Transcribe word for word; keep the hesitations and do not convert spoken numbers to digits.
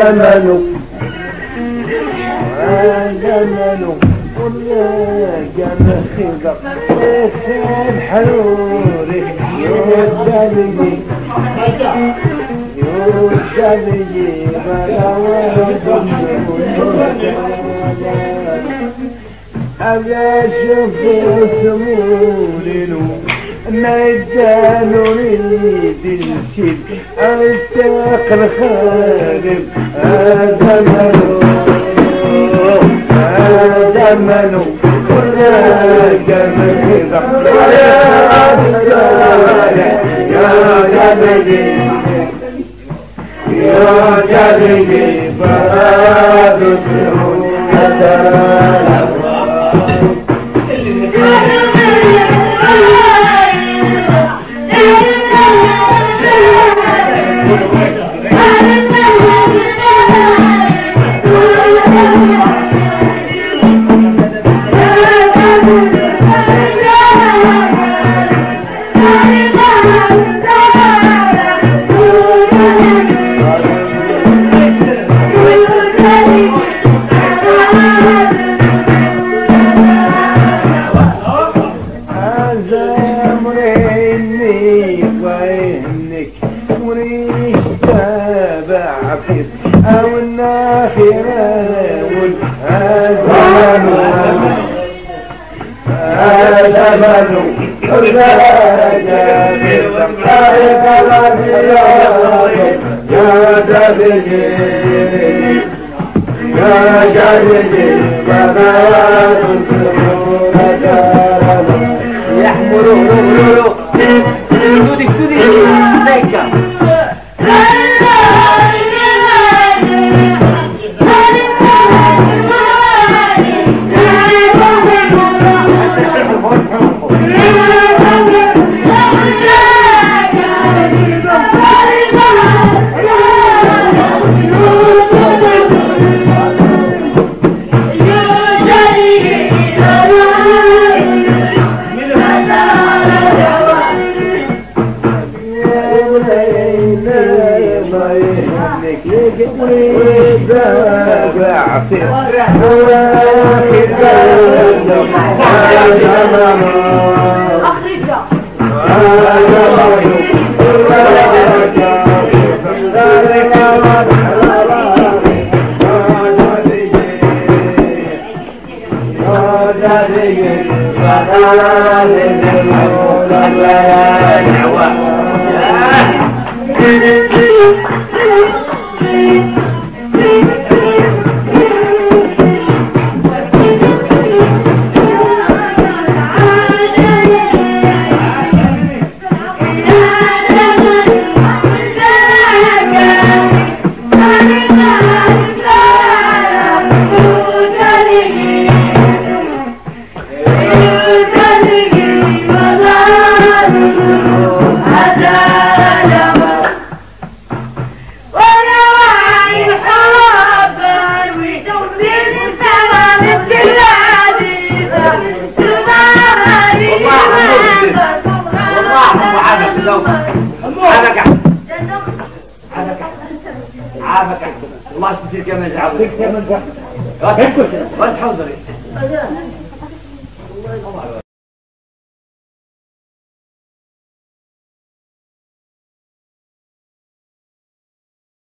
زمنه زمنه والجنة خضر وكان حروري يودلني يودلني بلا ورد أبا شوف سمولي ميدان وريد الشيب أشتاق الخادم هذا منو هذا منو كلها جمل كذا يا جميلي يا جميلي فراد السرور هذا أو الناخرة والهزمان هذا منو كلها جميل يا دبيجي يا جديدي بنات السرور يحمروا سودي سودي ليك الله يستر كمان عاوز كمان بقى. هيك كده. بس حاضر.